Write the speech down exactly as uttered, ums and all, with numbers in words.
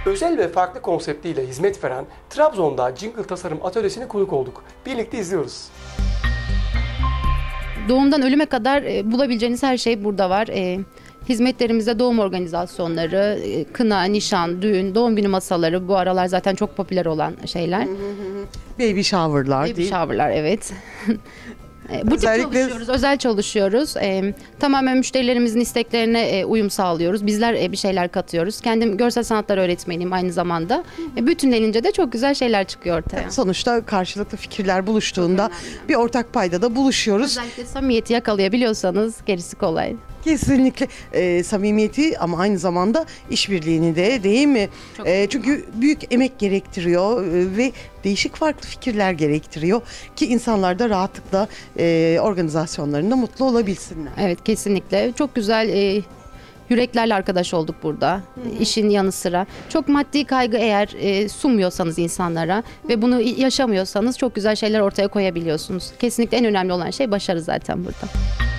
Özel ve farklı konseptiyle hizmet veren Trabzon'da Jingle Tasarım Atölyesi'ne konuk olduk. Birlikte izliyoruz. Doğumdan ölüme kadar e, bulabileceğiniz her şey burada var. E, hizmetlerimizde doğum organizasyonları, e, kına, nişan, düğün, doğum günü masaları bu aralar zaten çok popüler olan şeyler. Baby shower'lar Baby değil mi? shower'lar, evet. E, butik Özellikle- çalışıyoruz, özel çalışıyoruz. E, tamamen müşterilerimizin isteklerine e, uyum sağlıyoruz. Bizler e, bir şeyler katıyoruz. Kendim görsel sanatlar öğretmeniyim aynı zamanda. E, bütünlenince de çok güzel şeyler çıkıyor ortaya. Sonuçta karşılıklı fikirler buluştuğunda bir ortak paydada buluşuyoruz. Özellikle samimiyeti yakalayabiliyorsanız gerisi kolay. Kesinlikle e, samimiyeti ama aynı zamanda işbirliğini de, değil mi? Çok E, çünkü büyük emek gerektiriyor e, ve değişik farklı fikirler gerektiriyor ki insanlar da rahatlıkla e, organizasyonlarında mutlu olabilsinler. Evet, kesinlikle. Çok güzel e, yüreklerle arkadaş olduk burada. Hı hı. İşin yanı sıra. Çok maddi kaygı eğer e, sunmuyorsanız insanlara ve bunu yaşamıyorsanız çok güzel şeyler ortaya koyabiliyorsunuz. Kesinlikle en önemli olan şey başarı zaten burada.